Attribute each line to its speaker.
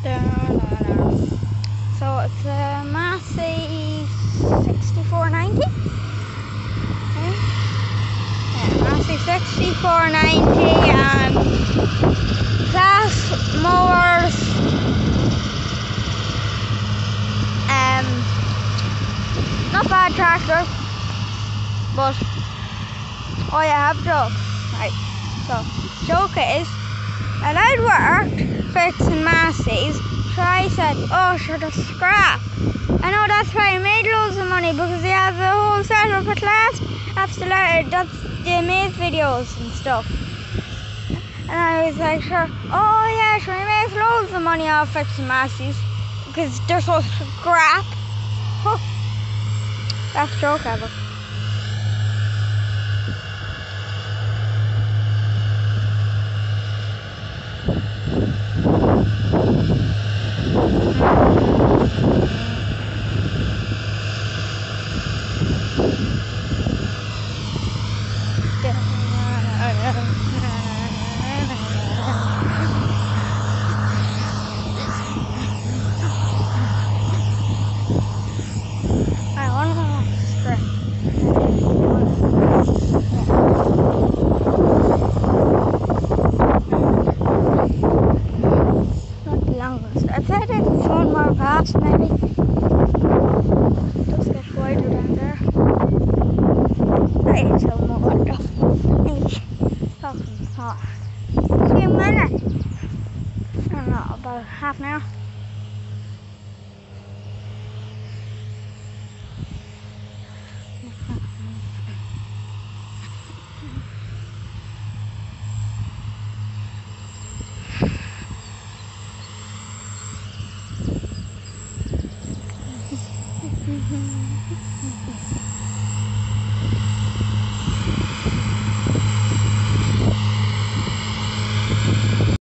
Speaker 1: So it's a Massey 6490. Okay. Yeah, Massey 6490 and Class Mowers. Not bad tractor, but oh yeah, I have a joke. Right. So joke is a lad worked fixing Massey's. So I said, oh sure, the scrap. I know that's why he made loads of money, because he has a whole setup at last. That's they made videos and stuff. And I was like, sure, oh yeah, sure, he makes loads of money off fixing Massey's because they're so scrap. Huh. Best joke ever. I want to script. Not the longest. I'd say it's one more pass maybe. Just get wider down there. Right, so more though. Maybe. Talking more. Few minutes. I don't know, about half an hour.